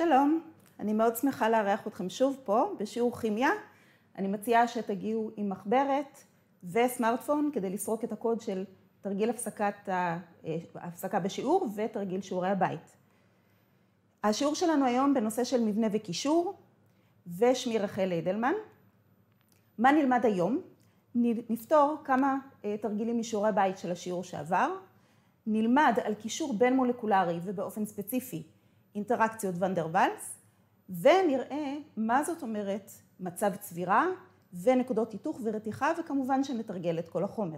שלום, אני מאוד שמחה לארח אתכם שוב פה בשיעור כימיה. אני מציעה שתגיעו עם מחברת וסמארטפון כדי לסרוק את הקוד של תרגיל הפסקה בשיעור ותרגיל שיעורי הבית. השיעור שלנו היום בנושא של מבנה וקישור, ושמי רחל אדלמן. מה נלמד היום? נפתור כמה תרגילים משיעורי הבית של השיעור שעבר. נלמד על קישור בין מולקולרי ובאופן ספציפי אינטראקציות ואן דר ואלס, ונראה מה זאת אומרת מצב צבירה ונקודות היתוך ורתיחה, וכמובן שנתרגל את כל החומר.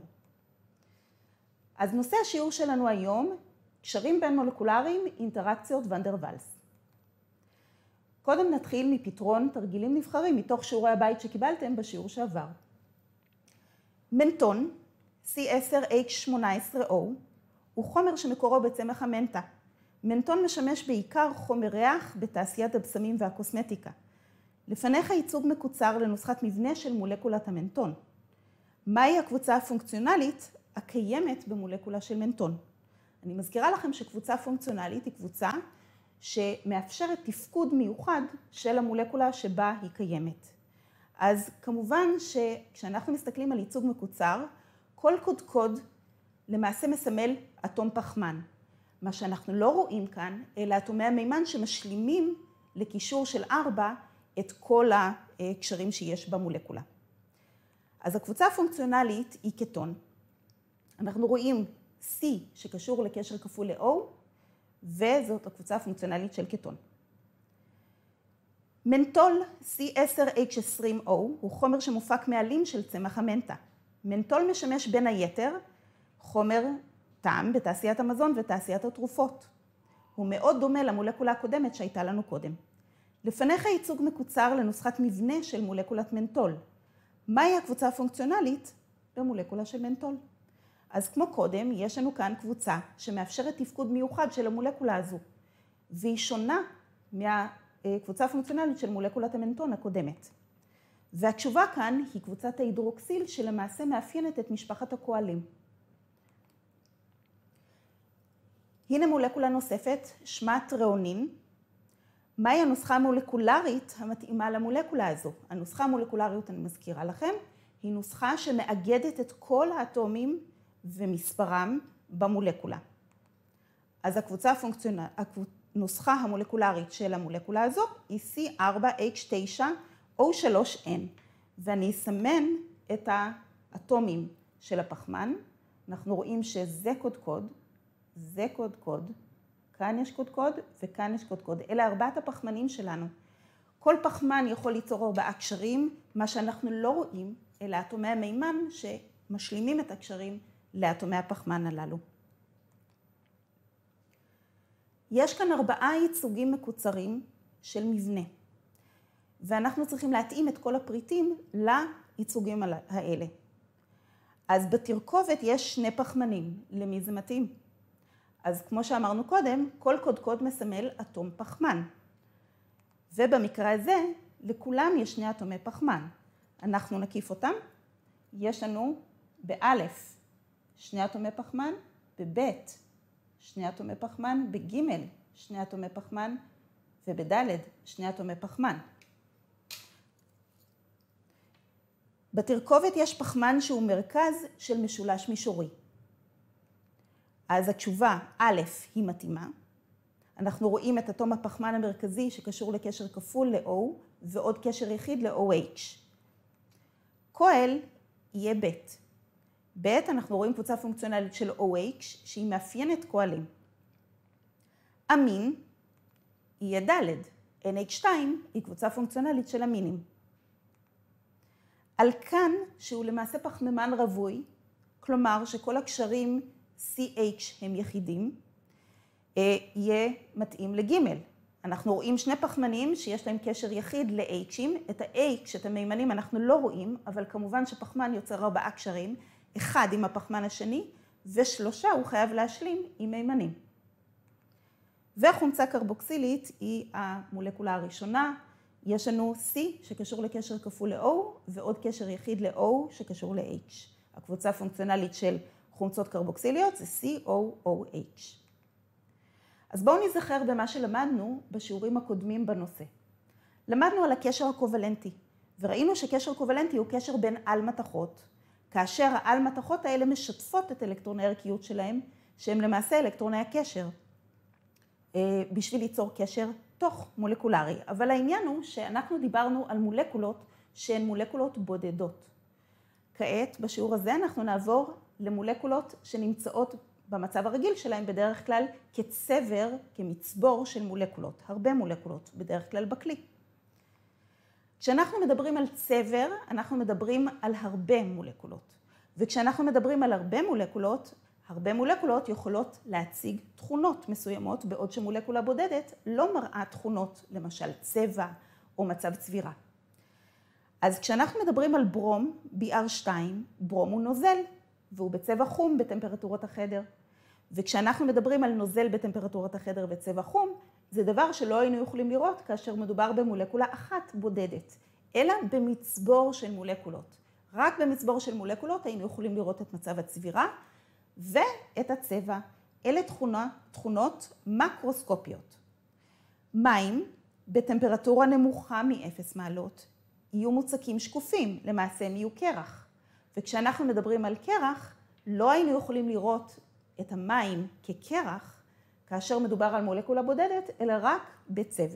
אז נושא השיעור שלנו היום, קשרים בין מולקולריים, אינטראקציות ואן דר ואלס. קודם נתחיל מפתרון תרגילים נבחרים מתוך שיעורי הבית שקיבלתם בשיעור שעבר. מנטון, C10H18O, הוא חומר שמקורו בצמח המנטה. מנטון משמש בעיקר חומר ריח בתעשיית הבשמים והקוסמטיקה. לפניך ייצוג מקוצר לנוסחת מבנה של מולקולת המנטון. מהי הקבוצה הפונקציונלית הקיימת במולקולה של מנטון? אני מזכירה לכם שקבוצה פונקציונלית היא קבוצה שמאפשרת תפקוד מיוחד של המולקולה שבה היא קיימת. אז כמובן שכשאנחנו מסתכלים על ייצוג מקוצר, כל קודקוד למעשה מסמל אטום פחמן. מה שאנחנו לא רואים כאן, אלה אטומי המימן שמשלימים לקישור של 4 את כל הקשרים שיש במולקולה. אז הקבוצה הפונקציונלית היא קטון. אנחנו רואים C שקשור לקשר כפול ל-O, וזאת הקבוצה הפונקציונלית של קטון. מנטול C10H20O הוא חומר שמופק מעלים של צמח המנטה. מנטול משמש בין היתר חומר טעם בתעשיית המזון ותעשיית התרופות. הוא מאוד דומה למולקולה הקודמת שהייתה לנו קודם. לפניך ייצוג מקוצר לנוסחת מבנה של מולקולת מנטול. מהי הקבוצה הפונקציונלית במולקולה של מנטול? אז כמו קודם, יש לנו כאן קבוצה שמאפשרת תפקוד מיוחד של המולקולה הזו, והיא שונה מהקבוצה הפונקציונלית של מולקולת המנטון הקודמת. והתשובה כאן היא קבוצת ההידרוקסיל שלמעשה מאפיינת את משפחת הקואלים. הנה מולקולה נוספת, שמה טריאונין. מהי הנוסחה המולקולרית המתאימה למולקולה הזו? הנוסחה המולקולרית, אני מזכירה לכם, היא נוסחה שמאגדת את כל האטומים ומספרם במולקולה. אז הנוסחה המולקולרית של המולקולה הזו היא C4H9O3N, ואני אסמן את האטומים של הפחמן. אנחנו רואים שזה קודקוד, זה קודקוד, כאן יש קודקוד וכאן יש קודקוד. אלה 4 הפחמנים שלנו. כל פחמן יכול ליצור 4 קשרים, מה שאנחנו לא רואים, אלה אטומי המימן שמשלימים את הקשרים לאטומי הפחמן הללו. יש כאן 4 ייצוגים מקוצרים של מבנה, ואנחנו צריכים להתאים את כל הפריטים לייצוגים האלה. אז בתרכובת יש 2 פחמנים, למי זה מתאים? אז כמו שאמרנו קודם, כל קודקוד מסמל אטום פחמן. ובמקרה הזה, לכולם יש 2 אטומי פחמן. אנחנו נקיף אותם. יש לנו באלף 2 אטומי פחמן, בבית 2 אטומי פחמן, בגימל 2 אטומי פחמן, ובדלת 2 אטומי פחמן. בתרכובת יש פחמן שהוא מרכז של משולש מישורי. אז התשובה א' היא מתאימה. אנחנו רואים את אטום הפחמן המרכזי שקשור לקשר כפול ל-O ועוד קשר יחיד ל-OH. כהל יהיה ב'. ב' אנחנו רואים קבוצה פונקציונלית של OH שהיא מאפיינת כהלים. אמין יהיה ד'. NH2 היא קבוצה פונקציונלית של אמינים. אלקן שהוא למעשה פחמימן רווי, כלומר שכל הקשרים CH הם יחידים, יהיה מתאים לגימל. אנחנו רואים 2 פחמנים שיש להם קשר יחיד ל-H'ים. את ה-H, את המימנים, אנחנו לא רואים, אבל כמובן שפחמן יוצר 4 קשרים, 1 עם הפחמן השני, ו3 הוא חייב להשלים עם מימנים. וחומצה קרבוקסילית היא המולקולה הראשונה. יש לנו C שקשור לקשר כפול ל-O, ועוד קשר יחיד ל-O שקשור ל-H. הקבוצה הפונקציונלית של חומצות קרבוקסיליות זה COOH. אז בואו נזכר במה שלמדנו בשיעורים הקודמים בנושא. למדנו על הקשר הקובלנטי, וראינו שקשר קובלנטי הוא קשר בין על-מתכות, כאשר העל-מתכות האלה משתפות את אלקטרוני הערכיות שלהם, שהם למעשה אלקטרוני הקשר, בשביל ליצור קשר תוך מולקולרי. אבל העניין הוא שאנחנו דיברנו על מולקולות שהן מולקולות בודדות. כעת, בשיעור הזה, אנחנו נעבור למולקולות שנמצאות במצב הרגיל שלהם בדרך כלל כצבר, כמצבור של מולקולות, הרבה מולקולות בדרך כלל בכלי. כשאנחנו מדברים על צבר, אנחנו מדברים על הרבה מולקולות. וכשאנחנו מדברים על הרבה מולקולות יכולות להציג תכונות מסוימות, בעוד שמולקולה בודדת לא מראה תכונות, למשל צבע או מצב צבירה. אז כשאנחנו מדברים על ברום, BR2, ברום הוא נוזל, והוא בצבע חום בטמפרטורת החדר. וכשאנחנו מדברים על נוזל בטמפרטורת החדר וצבע חום, זה דבר שלא היינו יכולים לראות כאשר מדובר במולקולה אחת בודדת, אלא במצבור של מולקולות. רק במצבור של מולקולות היינו יכולים לראות את מצב הצבירה ואת הצבע. אלה תכונות מקרוסקופיות. מים בטמפרטורה נמוכה מ-0 מעלות יהיו מוצקים שקופים, למעשה הם יהיו קרח. וכשאנחנו מדברים על קרח, לא היינו יכולים לראות את המים כקרח, כאשר מדובר על מולקולה בודדת, אלא רק בצבר.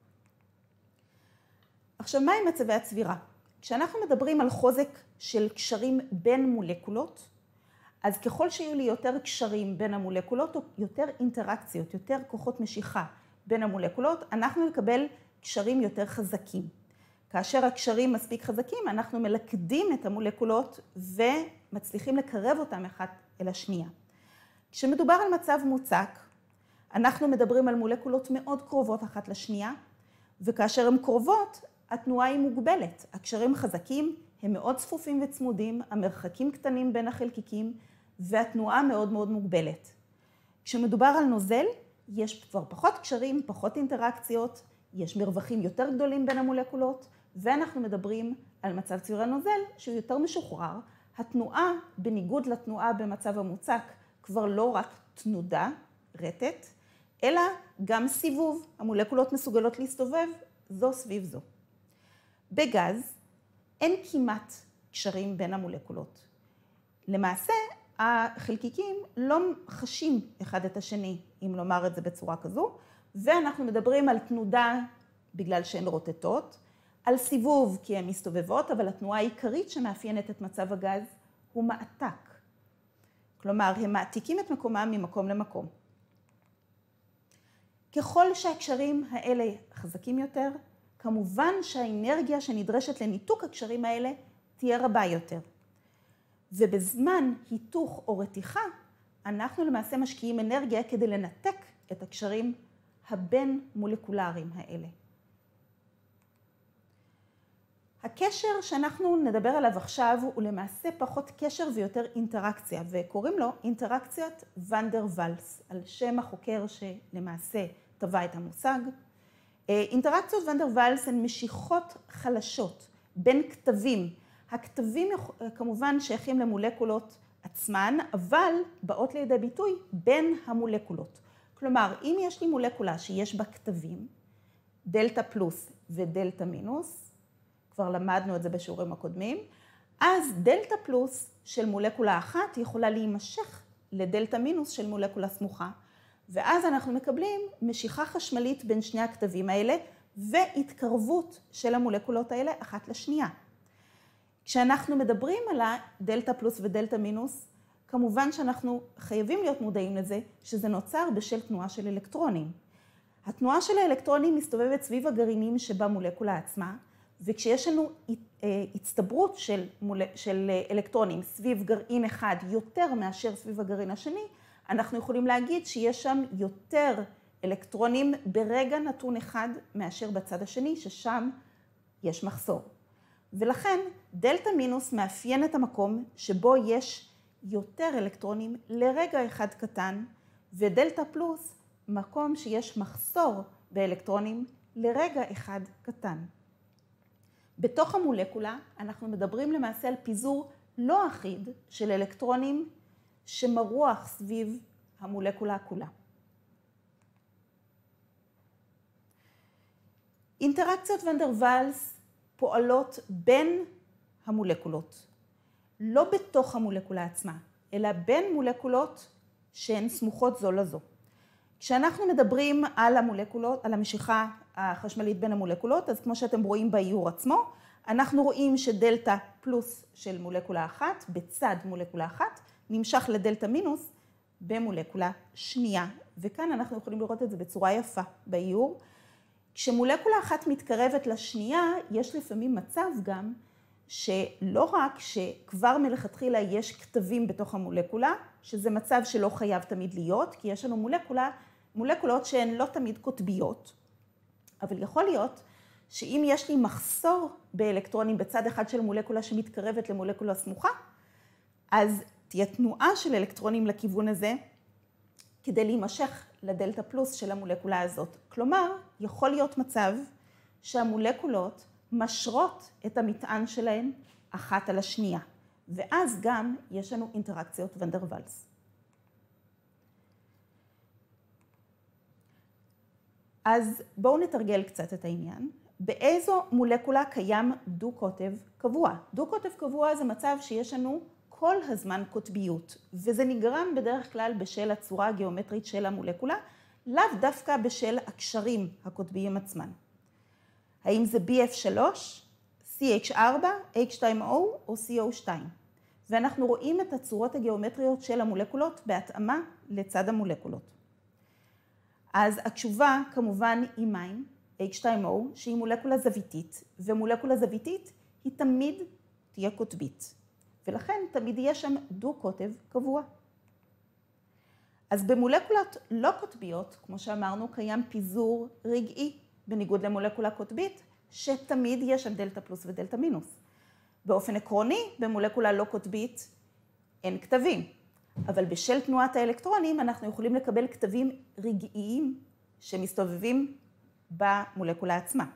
עכשיו, מה עם מצבי הצבירה? כשאנחנו מדברים על חוזק של קשרים בין מולקולות, אז ככל שיהיו לי יותר קשרים בין המולקולות, או יותר אינטראקציות, יותר כוחות משיכה בין המולקולות, אנחנו נקבל קשרים יותר חזקים. כאשר הקשרים מספיק חזקים, אנחנו מלכדים את המולקולות ומצליחים לקרב אותם אחת אל השנייה. כשמדובר על מצב מוצק, אנחנו מדברים על מולקולות מאוד קרובות אחת לשנייה, וכאשר הן קרובות, התנועה היא מוגבלת. הקשרים חזקים, הם מאוד צפופים וצמודים, המרחקים קטנים בין החלקיקים, והתנועה מאוד מאוד מוגבלת. כשמדובר על נוזל, יש כבר פחות קשרים, פחות אינטראקציות, יש מרווחים יותר גדולים בין המולקולות, ואנחנו מדברים על מצב צבירה נוזל שהוא יותר משוחרר. התנועה, בניגוד לתנועה במצב המוצק, כבר לא רק תנודה, רטט, אלא גם סיבוב. המולקולות מסוגלות להסתובב זו סביב זו. בגז אין כמעט קשרים בין המולקולות. למעשה, החלקיקים לא חשים אחד את השני, אם לומר את זה בצורה כזו, ואנחנו מדברים על תנודה בגלל שהן רוטטות, על סיבוב כי הן מסתובבות, אבל התנועה העיקרית שמאפיינת את מצב הגז הוא מעתק. כלומר, הם מעתיקים את מקומם ממקום למקום. ככל שהקשרים האלה חזקים יותר, כמובן שהאנרגיה שנדרשת לניתוק הקשרים האלה תהיה רבה יותר. ובזמן היתוך או רתיחה, אנחנו למעשה משקיעים אנרגיה כדי לנתק את הקשרים הבין מולקולריים האלה. הקשר שאנחנו נדבר עליו עכשיו הוא למעשה פחות קשר ויותר אינטראקציה, וקוראים לו אינטראקציית ונדר ואלס, על שם החוקר שלמעשה טבע את המושג. אינטראקציות ונדר ואלס הן משיכות חלשות בין כתבים. הכתבים כמובן שייכים למולקולות עצמן, אבל באות לידי ביטוי בין המולקולות. כלומר, אם יש לי מולקולה שיש בה כתבים, דלטה פלוס ודלטה מינוס, כבר למדנו את זה בשיעורים הקודמים, אז דלטה פלוס של מולקולה אחת יכולה להימשך לדלטה מינוס של מולקולה סמוכה, ואז אנחנו מקבלים משיכה חשמלית בין שני הכתבים האלה, והתקרבות של המולקולות האלה אחת לשנייה. כשאנחנו מדברים על הדלטה פלוס ודלטה מינוס, כמובן שאנחנו חייבים להיות מודעים לזה שזה נוצר בשל תנועה של אלקטרונים. התנועה של האלקטרונים מסתובבת סביב הגרעינים שבמולקולה עצמה, וכשיש לנו הצטברות של אלקטרונים סביב גרעין אחד יותר מאשר סביב הגרעין השני, אנחנו יכולים להגיד שיש שם יותר אלקטרונים ברגע נתון אחד מאשר בצד השני, ששם יש מחסור. ולכן דלטה מינוס מאפיין את המקום שבו יש יותר אלקטרונים לרגע אחד קטן, ודלטה פלוס מקום שיש מחסור באלקטרונים לרגע אחד קטן. בתוך המולקולה אנחנו מדברים למעשה על פיזור לא אחיד של אלקטרונים שמרוח סביב המולקולה כולה. אינטראקציות ואן דר ואלס פועלות בין המולקולות, לא בתוך המולקולה עצמה, אלא בין מולקולות שהן סמוכות זו לזו. כשאנחנו מדברים על המולקולות, על המשיכה החשמלית בין המולקולות, אז כמו שאתם רואים באיור עצמו, אנחנו רואים שדלטה פלוס של מולקולה אחת, בצד מולקולה אחת, נמשך לדלטה מינוס במולקולה שנייה. וכאן אנחנו יכולים לראות את זה בצורה יפה באיור. כשמולקולה אחת מתקרבת לשנייה, יש לפעמים מצב גם שלא רק שכבר מלכתחילה יש כתבים בתוך המולקולה, שזה מצב שלא חייב תמיד להיות, כי יש לנו מולקולות שהן לא תמיד קוטביות, אבל יכול להיות שאם יש לי מחסור באלקטרונים בצד אחד של מולקולה שמתקרבת למולקולה סמוכה, אז תהיה תנועה של אלקטרונים לכיוון הזה, כדי להימשך לדלטה פלוס של המולקולה הזאת. כלומר, יכול להיות מצב שהמולקולות משרות את המטען שלהן אחת על השנייה, ואז גם יש לנו אינטראקציות ואן דר ואלס. אז בואו נתרגל קצת את העניין. באיזו מולקולה קיים דו-קוטב קבוע? דו-קוטב קבוע זה מצב שיש לנו כל הזמן קוטביות, וזה נגרם בדרך כלל בשל הצורה הגיאומטרית של המולקולה, לאו דווקא בשל הקשרים הקוטביים עצמן. האם זה BF3, CH4, H2O או CO2? ואנחנו רואים את הצורות הגיאומטריות של המולקולות בהתאמה לצד המולקולות. אז התשובה כמובן היא מים, H2O, שהיא מולקולה זוויתית, ומולקולה זוויתית היא תמיד תהיה קוטבית. ולכן תמיד יהיה שם דו-קוטב קבוע. אז במולקולות לא קוטביות, כמו שאמרנו, קיים פיזור רגעי, בניגוד למולקולה קוטבית, שתמיד יש שם דלטה פלוס ודלטה מינוס. באופן עקרוני, במולקולה לא קוטבית אין כתבים, אבל בשל תנועת האלקטרונים אנחנו יכולים לקבל כתבים רגעיים שמסתובבים במולקולה עצמה.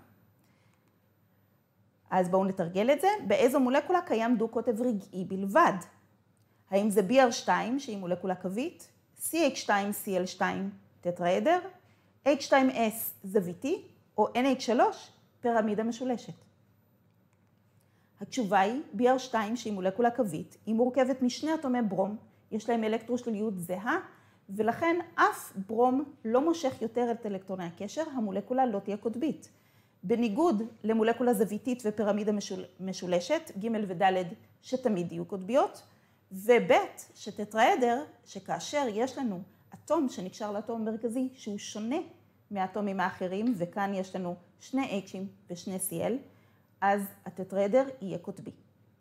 אז בואו נתרגל את זה. באיזו מולקולה קיים דו-קוטב רגעי בלבד? האם זה BR2, שהיא מולקולה קווית, CH2CL2 טטראדר, H2S זוויתי, או NH3 פירמידה משולשת? התשובה היא BR2, שהיא מולקולה קווית, היא מורכבת משני אטומי ברום, יש להם אלקטרושליליות זהה, ולכן אף ברום לא מושך יותר את אלקטרוני הקשר, המולקולה לא תהיה קוטבית. בניגוד למולקולה זוויתית ופירמידה משולשת, ג' וד' שתמיד יהיו קוטביות, וב' שטטראדר, שכאשר יש לנו אטום שנקשר לאטום מרכזי שהוא שונה מהאטומים האחרים, וכאן יש לנו שני H'ים ושני Cl, אז הטטראדר יהיה קוטבי.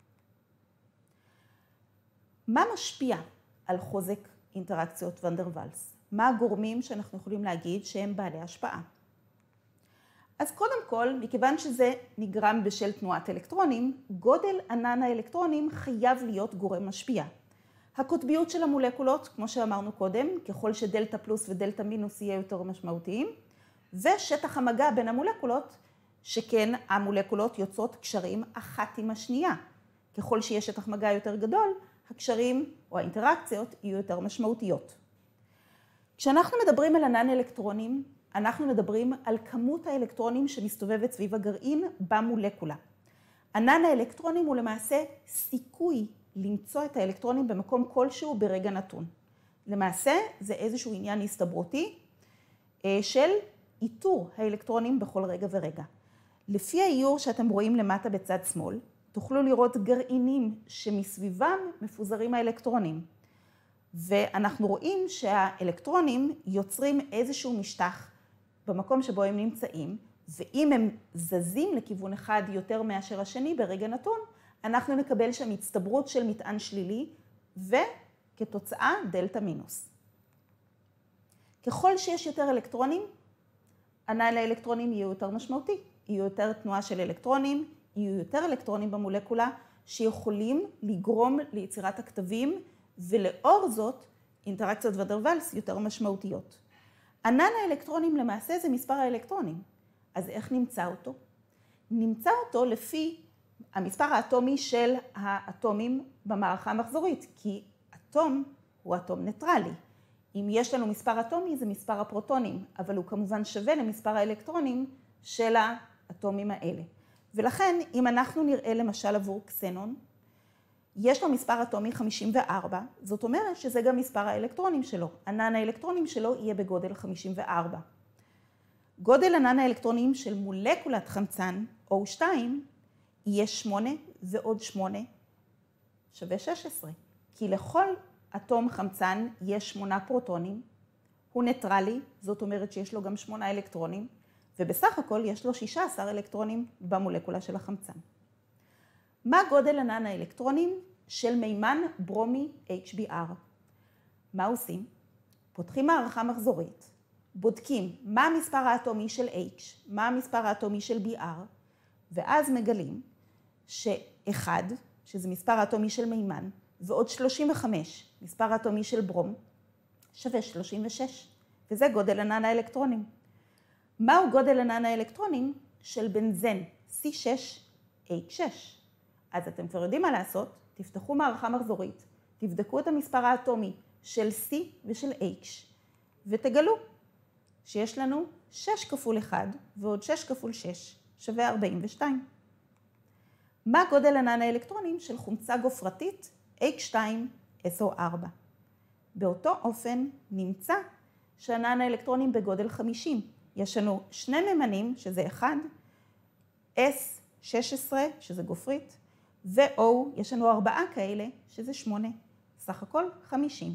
מה משפיע על חוזק אינטראקציות ואן דר ואלס? מה הגורמים שאנחנו יכולים להגיד שהם בעלי השפעה? אז קודם כל, מכיוון שזה נגרם בשל תנועת אלקטרונים, גודל ענן האלקטרונים חייב להיות גורם משפיע. הקוטביות של המולקולות, כמו שאמרנו קודם, ככל שדלטה פלוס ודלטה מינוס יהיה יותר משמעותיים, ושטח המגע בין המולקולות, שכן המולקולות יוצרות קשרים אחת עם השנייה. ככל שיש שטח מגע יותר גדול, הקשרים או האינטראקציות יהיו יותר משמעותיות. כשאנחנו מדברים על ענן אלקטרונים, אנחנו מדברים על כמות האלקטרונים שמסתובבת סביב הגרעין במולקולה. ענן האלקטרונים הוא למעשה סיכוי למצוא את האלקטרונים במקום כלשהו ברגע נתון. למעשה זה איזשהו עניין הסתברותי של איתור האלקטרונים בכל רגע ורגע. לפי האיור שאתם רואים למטה בצד שמאל, תוכלו לראות גרעינים שמסביבם מפוזרים האלקטרונים. ואנחנו רואים שהאלקטרונים יוצרים איזשהו משטח במקום שבו הם נמצאים, ואם הם זזים לכיוון אחד יותר מאשר השני ברגע נתון, אנחנו נקבל שם הצטברות של מטען שלילי, וכתוצאה דלטה מינוס. ככל שיש יותר אלקטרונים, ענן האלקטרונים יהיה יותר משמעותי, יהיו יותר תנועה של אלקטרונים, יהיו יותר אלקטרונים במולקולה שיכולים לגרום ליצירת הכתבים, ולאור זאת אינטראקציות ואן דר ואלס יותר משמעותיות. ענן האלקטרונים למעשה זה מספר האלקטרונים, אז איך נמצא אותו? נמצא אותו לפי המספר האטומי של האטומים במערכה המחזורית, כי אטום הוא אטום ניטרלי. אם יש לנו מספר אטומי זה מספר הפרוטונים, אבל הוא כמובן שווה למספר האלקטרונים של האטומים האלה. ולכן, אם אנחנו נראה למשל עבור קסנון, יש לו מספר אטומי 54, זאת אומרת שזה גם מספר האלקטרונים שלו. ענן האלקטרונים שלו יהיה בגודל 54. גודל ענן האלקטרונים של מולקולת חמצן, O2, יהיה 8 ועוד 8 שווה 16. כי לכל אטום חמצן יש 8 פרוטונים, הוא ניטרלי, זאת אומרת שיש לו גם 8 אלקטרונים, ובסך הכל יש לו 16 אלקטרונים במולקולה של החמצן. מה גודל ענן האלקטרונים של מימן ברומי HBr? מה עושים? פותחים מערכה מחזורית, בודקים מה המספר האטומי של H, מה המספר האטומי של Br, ואז מגלים ש1, שזה מספר האטומי של מימן, ועוד 35, מספר האטומי של ברום, שווה 36, וזה גודל ענן האלקטרונים. מהו גודל ענן האלקטרונים של בנזן C6H6? אז אתם כבר יודעים מה לעשות, תפתחו מערכה מחזורית, תבדקו את המספר האטומי של C ושל H, ותגלו שיש לנו 6 כפול 1 ועוד 6 כפול 6 שווה 42. מה גודל ענן האלקטרונים של חומצה גופרתית H2SO4? באותו אופן נמצא שענן האלקטרונים בגודל 50. יש לנו שני ממנים, שזה 1, S16, שזה גופרית, ו-O, יש לנו 4 כאלה, שזה 8. סך הכל 50.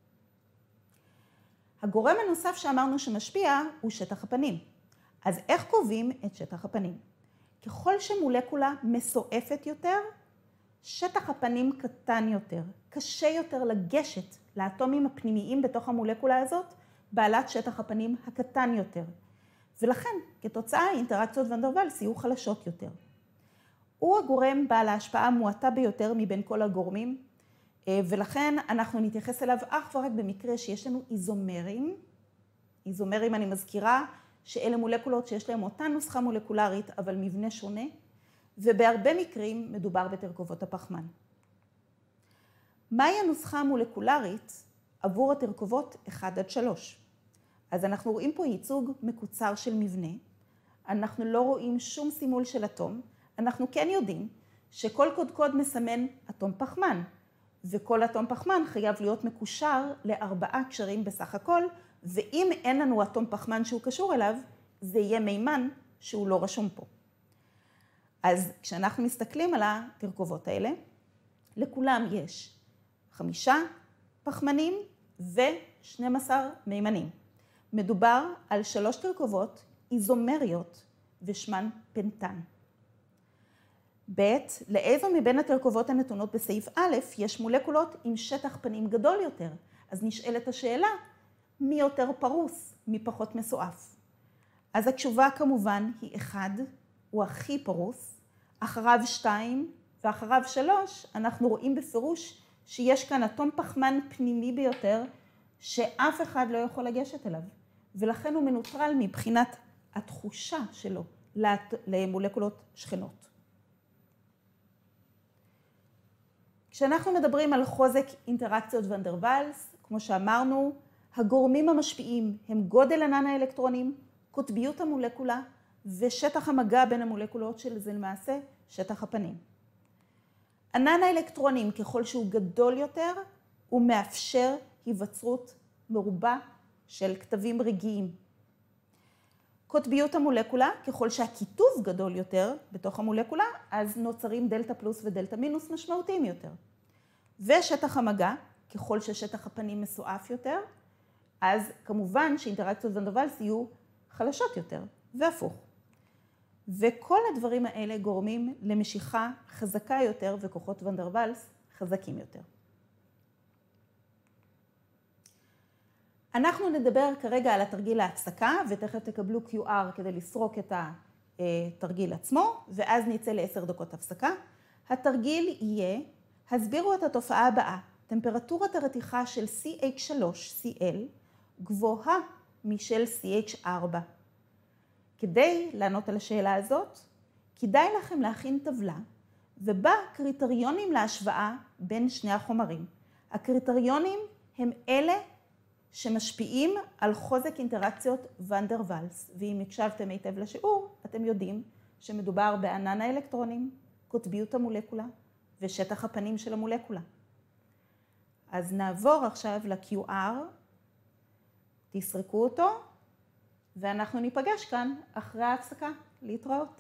הגורם הנוסף שאמרנו שמשפיע הוא שטח הפנים. אז איך קובעים את שטח הפנים? ככל שמולקולה מסועפת יותר, שטח הפנים קטן יותר, קשה יותר לגשת לאטומים הפנימיים בתוך המולקולה הזאת, בעלת שטח הפנים הקטן יותר. ולכן, כתוצאה, אינטראקציות ון דר ואלס יהיו חלשות יותר. הוא הגורם בעל ההשפעה המועטה ביותר מבין כל הגורמים, ולכן אנחנו נתייחס אליו אך ורק במקרה שיש לנו איזומרים. איזומרים, אני מזכירה, שאלה מולקולות שיש להם אותה נוסחה מולקולרית, אבל מבנה שונה, ובהרבה מקרים מדובר בתרכובות הפחמן. מהי הנוסחה המולקולרית עבור התרכובות 1 עד 3? אז אנחנו רואים פה ייצוג מקוצר של מבנה, אנחנו לא רואים שום סימול של אטום, אנחנו כן יודעים שכל קודקוד מסמן אטום פחמן, וכל אטום פחמן חייב להיות מקושר ל4 קשרים בסך הכל, ואם אין לנו אטום פחמן שהוא קשור אליו, זה יהיה מימן שהוא לא רשום פה. אז כשאנחנו מסתכלים על התרכובות האלה, לכולם יש 5 פחמנים ו12 מימנים. מדובר על 3 תרכובות איזומריות ושמן פנטן. ב', לאיזו מבין התרכובות הנתונות בסעיף א' יש מולקולות עם שטח פנים גדול יותר. אז נשאלת השאלה, מי יותר פרוס, מי פחות מסועף? אז התשובה כמובן היא 1, הוא הכי פרוס, אחריו 2 ואחריו 3, אנחנו רואים בפירוש שיש כאן אטום פחמן פנימי ביותר, שאף אחד לא יכול לגשת אליו, ולכן הוא מנוטרל מבחינת התחושה שלו למולקולות שכנות. כשאנחנו מדברים על חוזק אינטראקציות ון דר ואלס, כמו שאמרנו, הגורמים המשפיעים הם גודל ענן האלקטרונים, קוטביות המולקולה ושטח המגע בין המולקולות של זה למעשה שטח הפנים. ענן האלקטרונים ככל שהוא גדול יותר, הוא מאפשר היווצרות מרובה של כתבים רגעיים. קוטביות המולקולה, ככל שהכיתוב גדול יותר בתוך המולקולה, אז נוצרים דלטה פלוס ודלטה מינוס משמעותיים יותר. ושטח המגע, ככל ששטח הפנים מסועף יותר, אז כמובן שאינטראקציות ון דר ואלס יהיו חלשות יותר, והפוך. וכל הדברים האלה גורמים למשיכה חזקה יותר וכוחות ון דר ואלס חזקים יותר. אנחנו נדבר כרגע על התרגיל ההפסקה, ותכף תקבלו QR כדי לסרוק את התרגיל עצמו, ואז נצא ל10 דקות הפסקה. התרגיל יהיה, הסבירו את התופעה הבאה, טמפרטורת הרתיחה של CH3Cl גבוהה משל CH4. כדי לענות על השאלה הזאת, כדאי לכם להכין טבלה, ובה קריטריונים להשוואה בין שני החומרים. הקריטריונים הם אלה שמשפיעים על חוזק אינטראקציות ון דר ואלס, ואם הקשבתם היטב לשיעור, אתם יודעים שמדובר בענן האלקטרונים, קוטביות המולקולה ושטח הפנים של המולקולה. אז נעבור עכשיו ל-QR, תסרקו אותו, ואנחנו ניפגש כאן אחרי ההפסקה. להתראות.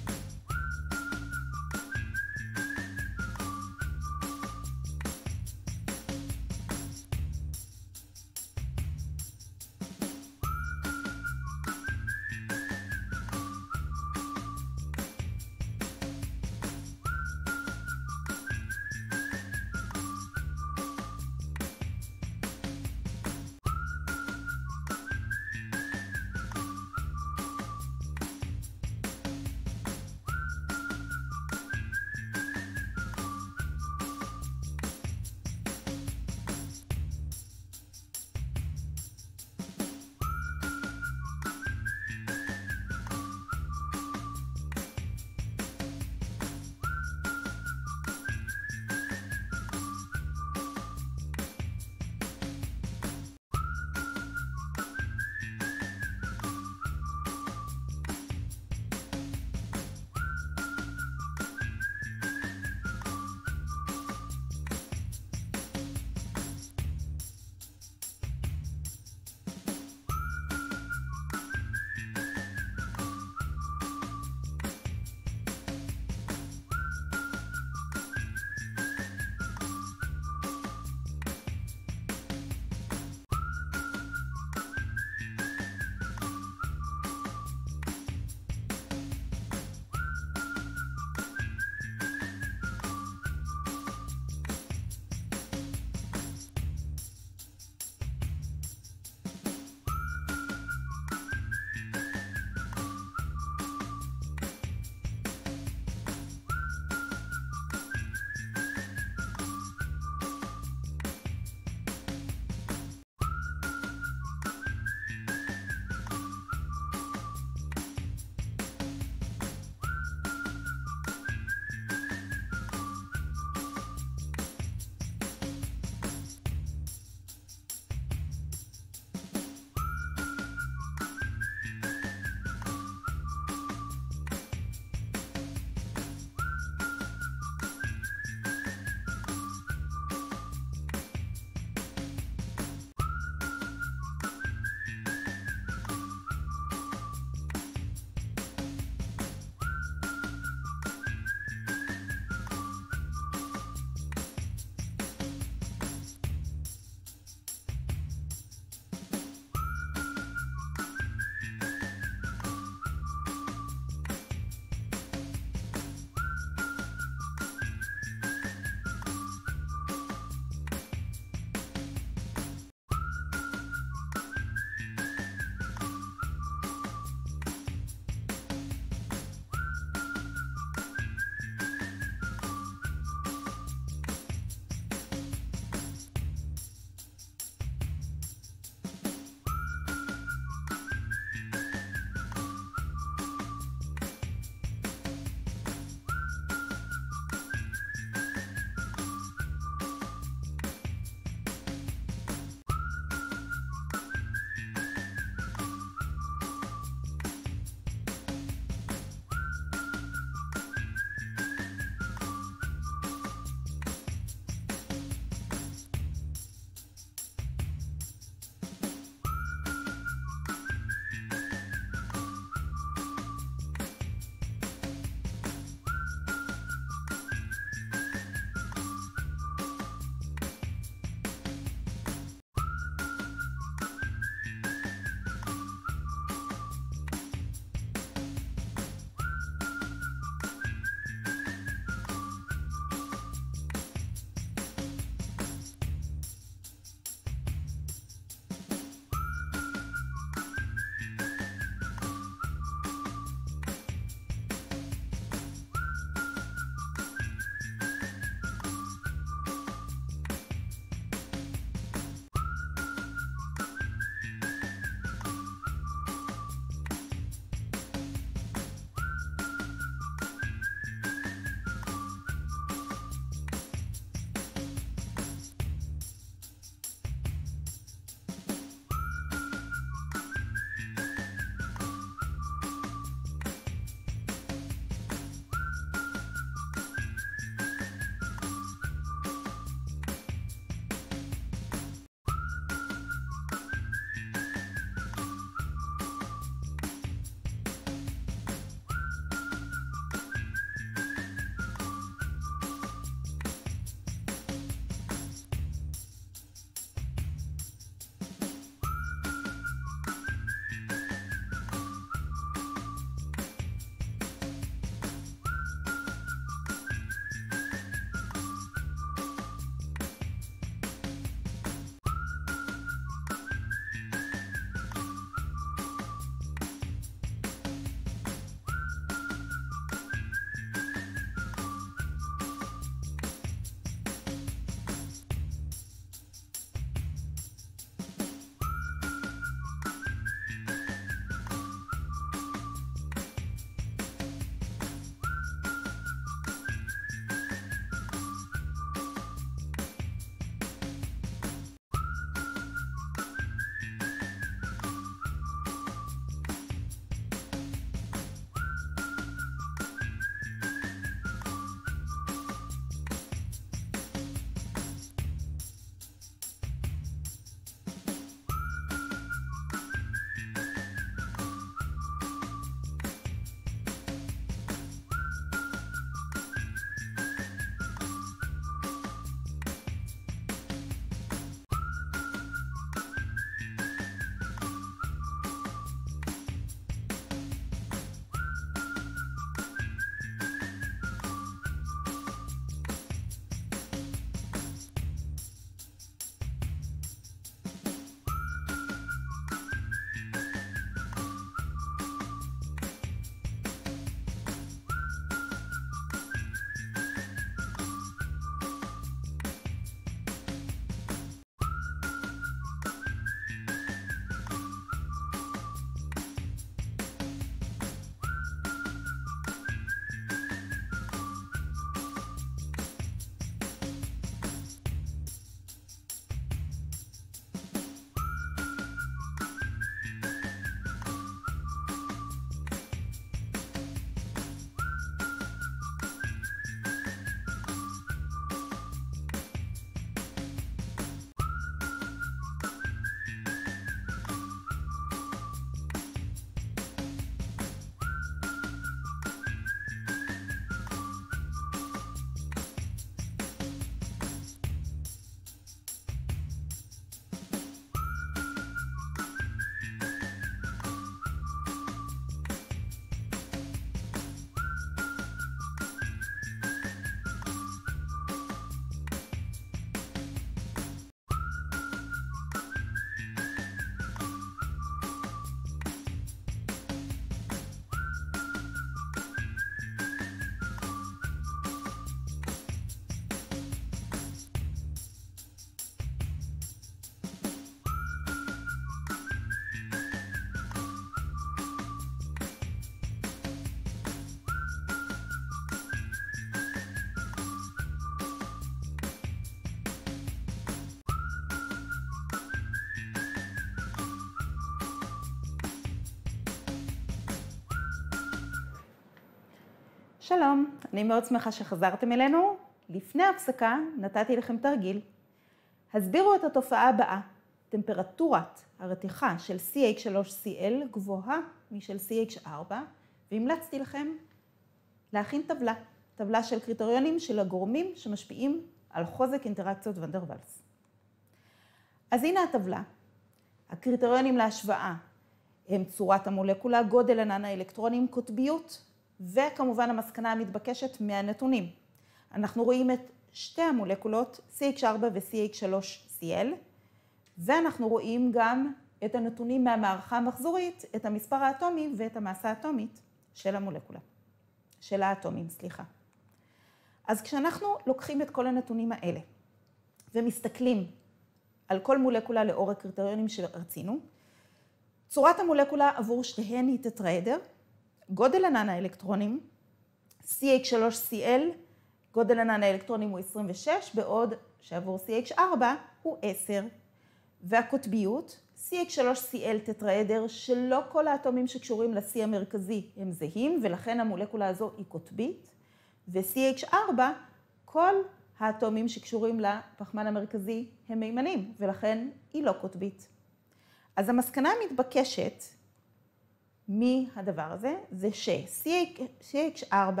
שלום, אני מאוד שמחה שחזרתם אלינו. לפני ההפסקה נתתי לכם תרגיל. הסבירו את התופעה הבאה. טמפרטורת הרתיחה של CH3Cl גבוהה משל CH4, והמלצתי לכם להכין טבלה של קריטריונים של הגורמים שמשפיעים על חוזק אינטראקציות ון דר ואלס. אז הנה הטבלה. הקריטריונים להשוואה הם צורת המולקולה, גודל ענן האלקטרונים, קוטביות, וכמובן המסקנה המתבקשת מהנתונים. אנחנו רואים את שתי המולקולות, CH4 ו-CH3Cl, ואנחנו רואים גם את הנתונים מהמערכה המחזורית, את המספר האטומי ואת המסה האטומית של המולקולה, של האטומים, סליחה. אז כשאנחנו לוקחים את כל הנתונים האלה ומסתכלים על כל מולקולה לאור הקריטריונים שרצינו, צורת המולקולה עבור שתיהן היא טטראדר, גודל ענן האלקטרונים, CH3Cl, גודל ענן האלקטרונים הוא 26, בעוד שעבור CH4 הוא 10. והקוטביות, CH3Cl טטראדר, שלא כל האטומים שקשורים ל-C המרכזי הם זהים, ולכן המולקולה הזו היא קוטבית, ו-CH4, כל האטומים שקשורים לפחמן המרכזי הם מימנים, ולכן היא לא קוטבית. אז המסקנה המתבקשת מהדבר הזה, זה ש-CH4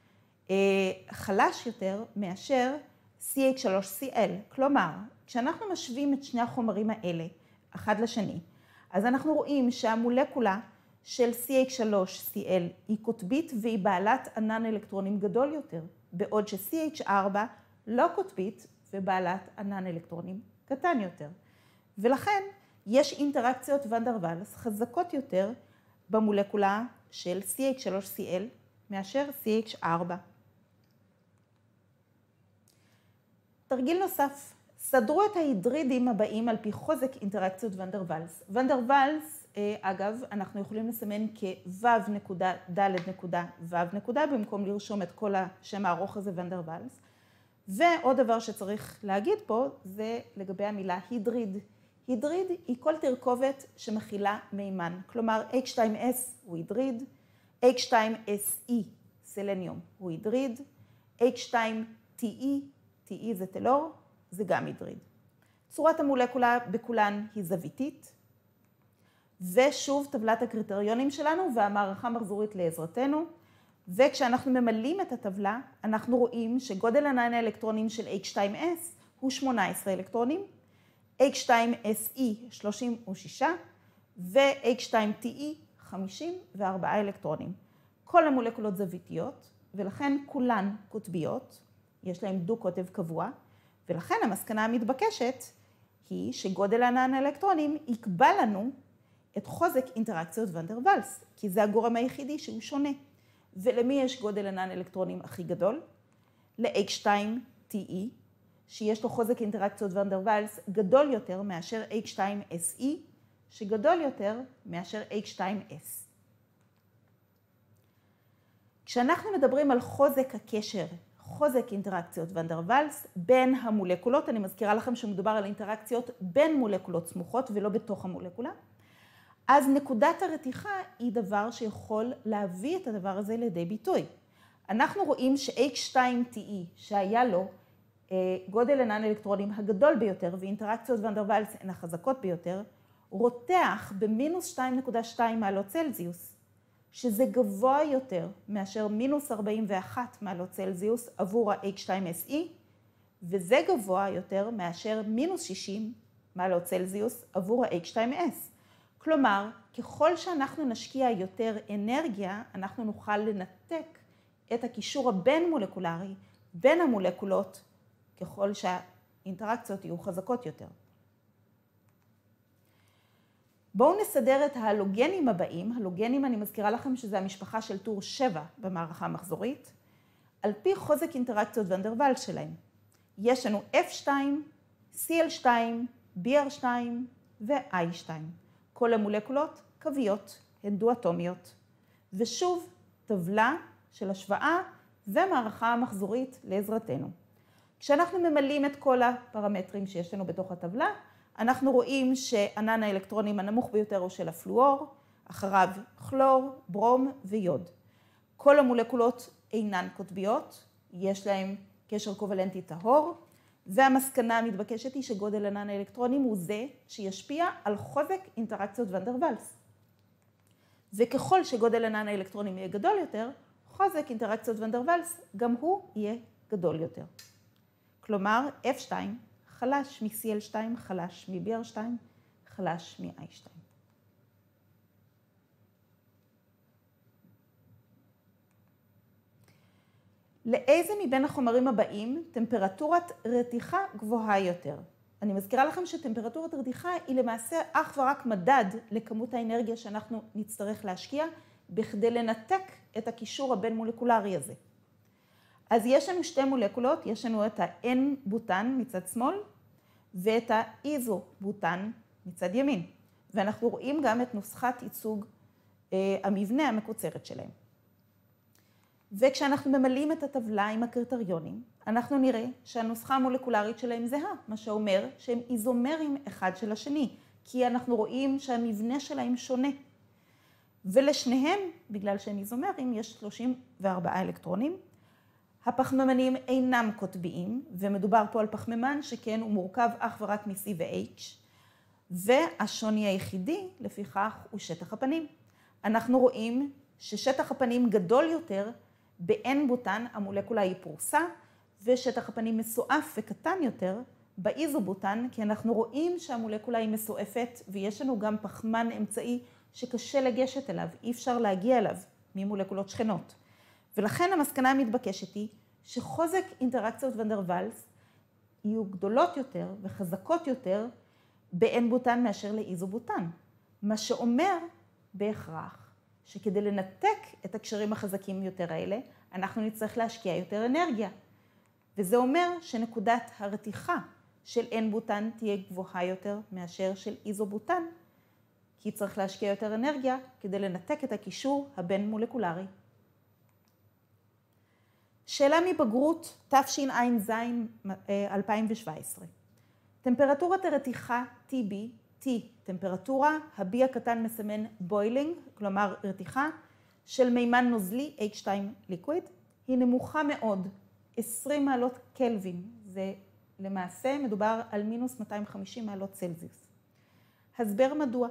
חלש יותר מאשר CH3Cl. כלומר, כשאנחנו משווים את שני החומרים האלה, אחד לשני, אז אנחנו רואים שהמולקולה של CH3Cl היא קוטבית והיא בעלת ענן אלקטרונים גדול יותר, בעוד ש-CH4 לא קוטבית ובעלת ענן אלקטרונים קטן יותר. ולכן יש אינטראקציות ון דר ואלס חזקות יותר במולקולה של CH3Cl מאשר CH4. תרגיל נוסף, סדרו את ההידרידים הבאים על פי חוזק אינטראקציות ון דר ואלס. ון דר ואלס, אגב, אנחנו יכולים לסמן כ-W.D.W. במקום לרשום את כל השם הארוך הזה ון דר ואלס. ועוד דבר שצריך להגיד פה זה לגבי המילה הידריד. הידריד היא כל תרכובת שמכילה מימן. כלומר, H2S הוא הידריד, H2SE, סלניום, הוא הידריד, H2TE, TE זה טלור, זה גם הידריד. צורת המולקולה בכולן היא זוויתית, ושוב טבלת הקריטריונים שלנו והמערכה המחזורית לעזרתנו, וכשאנחנו ממלאים את הטבלה, אנחנו רואים שגודל ענן האלקטרונים של H2S הוא 18 אלקטרונים, H2SE 36 ו-H2TE 54 אלקטרונים. כל המולקולות זוויתיות, ולכן כולן קוטביות, יש להן דו קוטב קבוע, ולכן המסקנה המתבקשת היא שגודל ענן האלקטרונים יקבע לנו את חוזק אינטראקציות ון דר ואלס, כי זה הגורם היחידי שהוא שונה. ולמי יש גודל ענן אלקטרונים הכי גדול? ל-H2TE, שיש לו חוזק אינטראקציות ון דר ואלס גדול יותר מאשר H2SE, שגדול יותר מאשר H2S. כשאנחנו מדברים על חוזק הקשר, חוזק אינטראקציות ון דר ואלס בין המולקולות, אני מזכירה לכם שמדובר על אינטראקציות בין מולקולות סמוכות ולא בתוך המולקולה, אז נקודת הרתיחה היא דבר שיכול להביא את הדבר הזה לידי ביטוי. אנחנו רואים ש-H2TE, שהיה לו גודל ענן אלקטרונים הגדול ביותר, ואינטראקציות ון דר ואלס הן החזקות ביותר, רותח במינוס 2.2 מעלות צלזיוס, שזה גבוה יותר מאשר מינוס 41 מעלות צלזיוס עבור ה-H2SE, וזה גבוה יותר מאשר מינוס 60 מעלות צלזיוס עבור ה-H2S. כלומר, ככל שאנחנו נשקיע יותר אנרגיה, אנחנו נוכל לנתק את הקישור הבין-מולקולרי בין המולקולות, ככל שהאינטראקציות יהיו חזקות יותר. בואו נסדר את ההלוגנים הבאים. הלוגנים, אני מזכירה לכם שזה המשפחה של טור 7 במערכה המחזורית, על פי חוזק אינטראקציות ון דר ואלס שלהם. יש לנו F2, CL2, BR2 ו-I2. כל המולקולות קוויות, הן דו-אטומיות. ושוב, טבלה של השוואה ומערכה המחזורית לעזרתנו. כשאנחנו ממלאים את כל הפרמטרים שיש לנו בתוך הטבלה, אנחנו רואים שענן האלקטרונים הנמוך ביותר הוא של הפלואור, אחריו כלור, ברום ויוד. כל המולקולות אינן קוטביות, יש להן קשר קוולנטי טהור, והמסקנה המתבקשת היא שגודל ענן האלקטרונים הוא זה שישפיע על חוזק אינטראקציות ון דר ואלס. וככל שגודל ענן האלקטרונים יהיה גדול יותר, חוזק אינטראקציות ון דר ואלס גם הוא יהיה גדול יותר. כלומר, F2 חלש מ-CL2, חלש מ-BR2, חלש מ-I2. לאיזה מבין החומרים הבאים טמפרטורת רתיחה גבוהה יותר? אני מזכירה לכם שטמפרטורת רתיחה היא למעשה אך ורק מדד לכמות האנרגיה שאנחנו נצטרך להשקיע בכדי לנתק את הקישור הבין מולקולרי הזה. אז יש לנו שתי מולקולות, יש לנו את ה-N-בוטן מצד שמאל ואת ה-איזו-בוטן מצד ימין. ואנחנו רואים גם את נוסחת ייצוג המבנה המקוצרת שלהם. וכשאנחנו ממלאים את הטבלה עם הקריטריונים, אנחנו נראה שהנוסחה המולקולרית שלהם זהה, מה שאומר שהם איזומרים אחד של השני, כי אנחנו רואים שהמבנה שלהם שונה. ולשניהם, בגלל שהם איזומרים, יש 34 אלקטרונים. הפחמימנים אינם קוטביים, ומדובר פה על פחמימן שכן הוא מורכב אך ורק מ-C ו-H, והשוני היחידי, לפיכך, הוא שטח הפנים. אנחנו רואים ששטח הפנים גדול יותר, ב-N-בוטן המולקולה היא פרוסה, ושטח הפנים מסועף וקטן יותר באיזובוטן, כי אנחנו רואים שהמולקולה היא מסועפת, ויש לנו גם פחמן אמצעי שקשה לגשת אליו, אי אפשר להגיע אליו ממולקולות שכנות. ולכן המסקנה המתבקשת היא שחוזק אינטראקציות ון דר ואלס יהיו גדולות יותר וחזקות יותר ב-N-בוטן מאשר לאיזובוטן, מה שאומר בהכרח שכדי לנתק את הקשרים החזקים יותר האלה, אנחנו נצטרך להשקיע יותר אנרגיה. וזה אומר שנקודת הרתיחה של N-בוטן תהיה גבוהה יותר מאשר של איזובוטן, כי צריך להשקיע יותר אנרגיה כדי לנתק את הקישור הבין מולקולרי. שאלה מבגרות תשע"ז 2017. טמפרטורת הרתיחה TB, T טמפרטורה, ה-B הקטן מסמן boiling, כלומר רתיחה, של מימן נוזלי H2 liquid, היא נמוכה מאוד, 20 מעלות קלווין, זה למעשה מדובר על מינוס 250 מעלות צלזיוס. הסבר מדוע?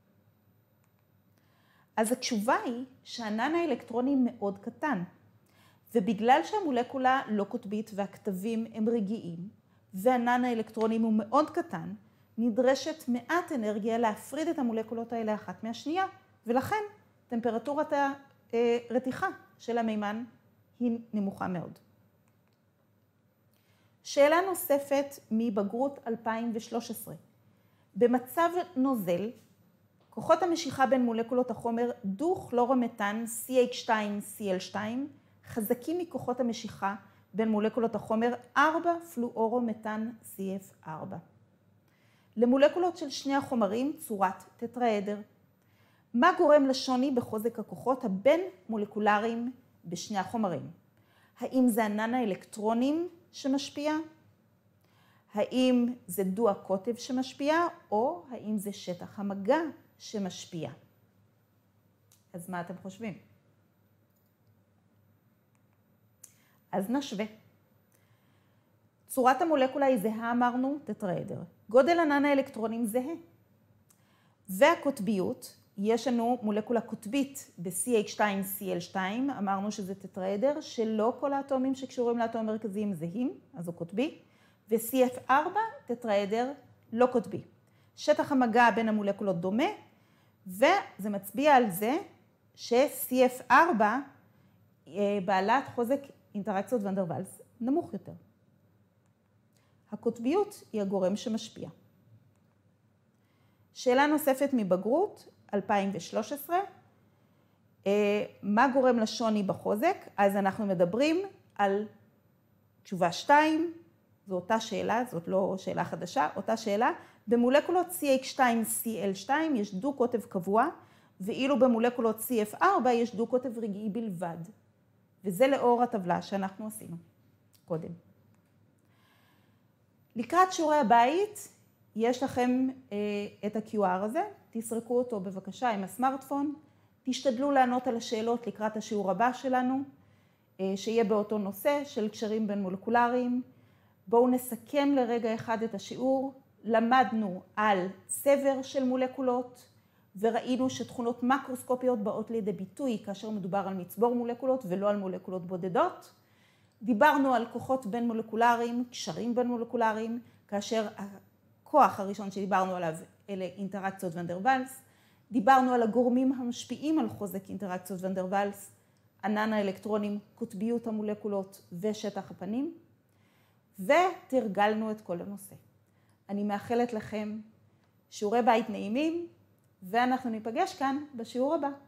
אז התשובה היא שענן האלקטרונים מאוד קטן, ובגלל שהמולקולה לא קוטבית והכתבים הם רגעיים, וענן האלקטרונים הוא מאוד קטן, נדרשת מעט אנרגיה להפריד את המולקולות האלה אחת מהשנייה, ולכן טמפרטורת הרתיחה של המימן היא נמוכה מאוד. שאלה נוספת מבגרות 2013. במצב נוזל, כוחות המשיכה בין מולקולות החומר דו-כלורומתן CH2CL2 חזקים מכוחות המשיכה בין מולקולות החומר 4-פלואורומתן CF4. למולקולות של שני החומרים צורת טטראדר. מה גורם לשוני בחוזק הכוחות הבין מולקולריים בשני החומרים? האם זה ענן האלקטרונים שמשפיע? האם זה דו הקוטב שמשפיע? או האם זה שטח המגע שמשפיע? אז מה אתם חושבים? אז נשווה. צורת המולקולה היא זהה, אמרנו, טטראדר. גודל ענן האלקטרונים זהה. והקוטביות, יש לנו מולקולה קוטבית ב-CH2CL2, אמרנו שזה טטראדר, שלא כל האטומים שקשורים לאטום מרכזיים זהים, אז הוא קוטבי, ו-CF4 טטראדר לא קוטבי. שטח המגע בין המולקולות דומה, וזה מצביע על זה ש-CF4 בעלת חוזק אינטראקציות ון דר ואלס נמוך יותר. הקוטביות היא הגורם שמשפיע. שאלה נוספת מבגרות, 2013. מה גורם לשוני בחוזק? אז אנחנו מדברים על תשובה 2, זו אותה שאלה, זאת לא שאלה חדשה, אותה שאלה. במולקולות CH2CL2 יש דו קוטב קבוע, ואילו במולקולות CF4 יש דו קוטב רגעי בלבד. וזה לאור הטבלה שאנחנו עשינו קודם. לקראת שיעורי הבית, יש לכם את ה-QR הזה, תסרקו אותו בבקשה עם הסמארטפון, תשתדלו לענות על השאלות לקראת השיעור הבא שלנו, שיהיה באותו נושא של קשרים בין מולקולריים. בואו נסכם לרגע אחד את השיעור. למדנו על צבר של מולקולות, וראינו שתכונות מקרוסקופיות באות לידי ביטוי כאשר מדובר על מצבור מולקולות ולא על מולקולות בודדות. דיברנו על כוחות בין מולקולריים, קשרים בין מולקולריים, כאשר הכוח הראשון שדיברנו עליו אלה אינטראקציות ון דר ואלס. דיברנו על הגורמים המשפיעים על חוזק אינטראקציות ון דר ואלס, ענן האלקטרונים, קוטביות המולקולות ושטח הפנים, ותרגלנו את כל הנושא. אני מאחלת לכם שיעורי בית נעימים, ואנחנו ניפגש כאן בשיעור הבא.